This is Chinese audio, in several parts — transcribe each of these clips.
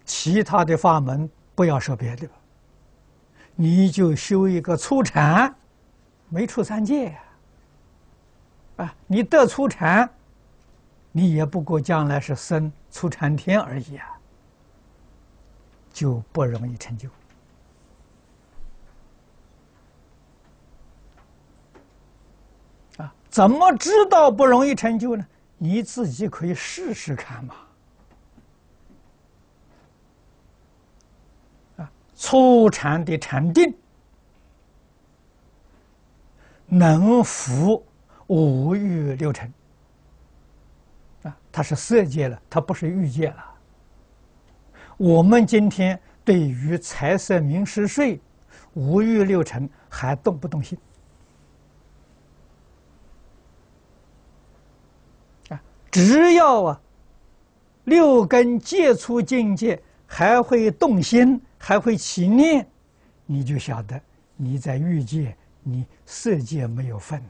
其他的法门不要说别的，你就修一个初禅，没出三界呀。你得初禅，你也不过将来是生初禅天而已啊，就不容易成就。怎么知道不容易成就呢？你自己可以试试看嘛。初禅的禅定能伏五欲六尘它是色界了，它不是欲界了。我们今天对于财色名食睡五欲六尘还动不动心？只要六根接触境界还会动心，还会起念，你就晓得你在欲界，你色界没有份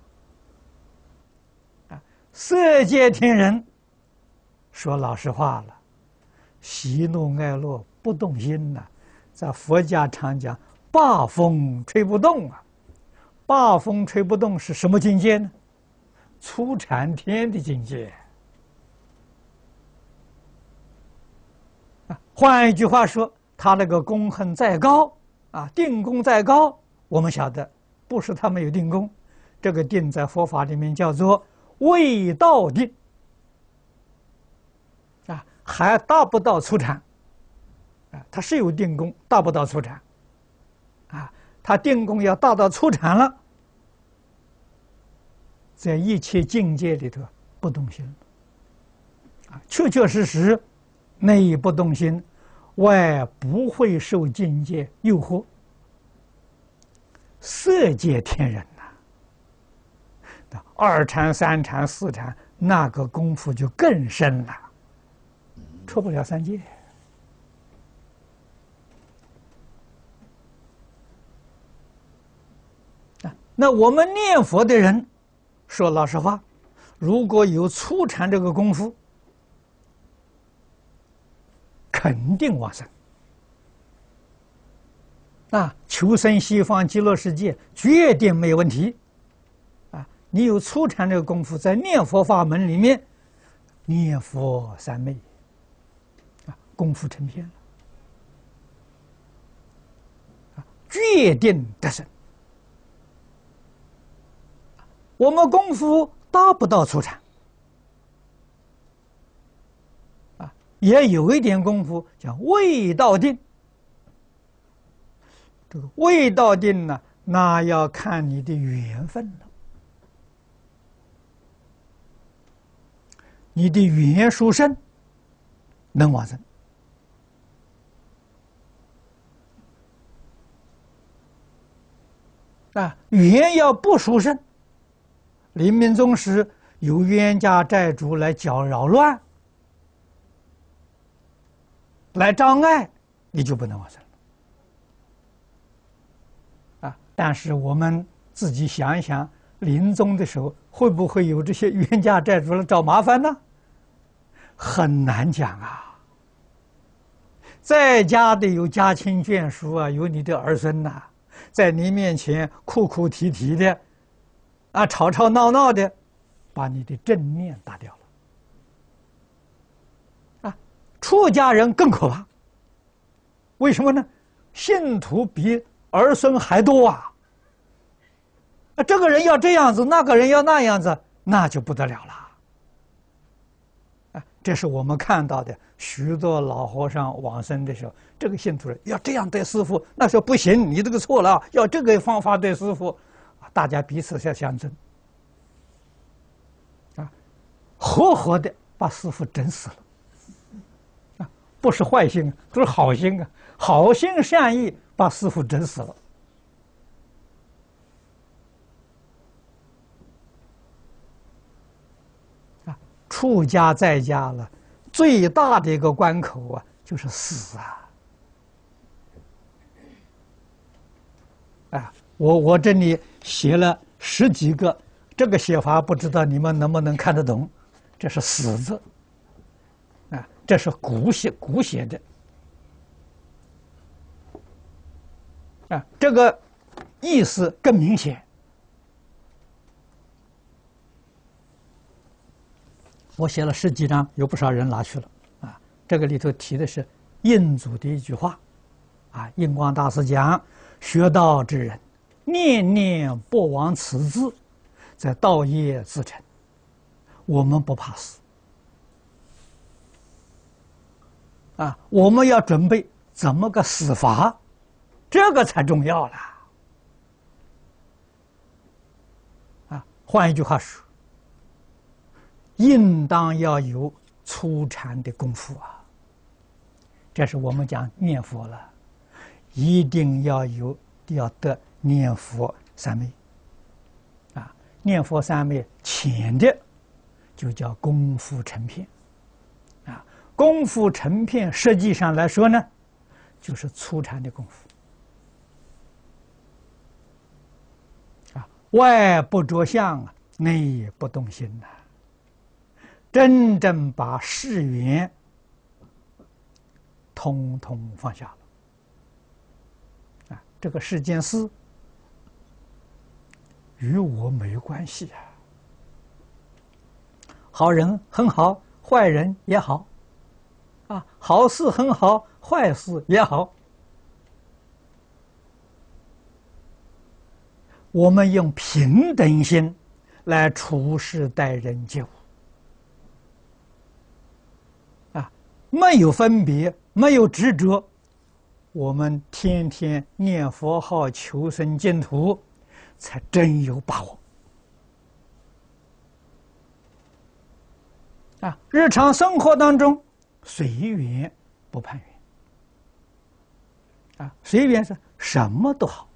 呐。色界天人说老实话了，喜怒哀乐不动心呐，在佛家常讲八风吹不动啊。八风吹不动是什么境界呢？初禅天的境界。换一句话说，他那个功恨再高定功再高，我们晓得不是他没有定功，这个定在佛法里面叫做未到定还达不到初禅他是有定功，达不到初禅他定功要达到初禅了，在一切境界里头不动心确确实实内不动心，外不会受境界诱惑。色界天人二禅、三禅、四禅，那个功夫就更深了，出不了三界。那我们念佛的人，说老实话，如果有初禅这个功夫，肯定往生求生西方极乐世界决定没有问题你有初禅这个功夫，在念佛法门里面念佛三昧功夫成片了决定得生。我们功夫达不到初禅也有一点功夫叫未到定。这个未到定呢，那要看你的缘分了。你的缘殊胜，能往生缘要不殊胜，临命终时有冤家债主来搅扰乱，来障碍，你就不能往生但是我们自己想一想，临终的时候会不会有这些冤家债主来找麻烦呢？很难讲在家的有家亲眷属有你的儿孙在你面前哭哭啼啼的吵吵闹闹的，把你的正念打掉了出家人更可怕。为什么呢？信徒比儿孙还多这个人要这样子，那个人要那样子，那就不得了了这是我们看到的许多老和尚往生的时候，这个信徒要这样对师父，那说不行，你这个错了，要这个方法对师父，大家彼此相争活活的把师父整死了不是坏心都是好心好心善意把师父整死了出家在家了，最大的一个关口就是死我这里写了10几个，这个写法不知道你们能不能看得懂？这是死字这是古写的啊，这个意思更明显。我写了10几张，有不少人拿去了啊。这个里头提的是印祖的一句话啊，印光大师讲：学道之人，念念不忘此字，在道业自成。我们不怕死啊，我们要准备怎么个死法，这个才重要了啊。换一句话说，应当要有初禅的功夫啊。这是我们讲念佛了，一定要得念佛三昧啊。念佛三昧浅的就叫功夫成片啊。功夫成片实际上来说呢，就是初禅的功夫啊。外不着相，内不动心呐。真正把世缘通通放下了啊！这个世间事与我没关系啊。好人很好，坏人也好啊，好事很好，坏事也好。我们用平等心来处事待人接物。没有分别，没有执着，我们天天念佛号求生净土，才真有把握啊！日常生活当中，随缘不攀缘啊，随缘是什么都好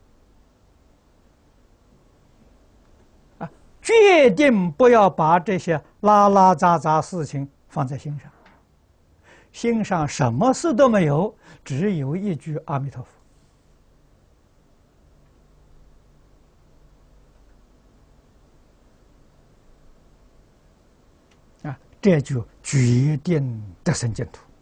啊，决定不要把这些拉拉杂杂事情放在心上。心上什么事都没有，只有一句阿弥陀佛啊，这就决定得生净土。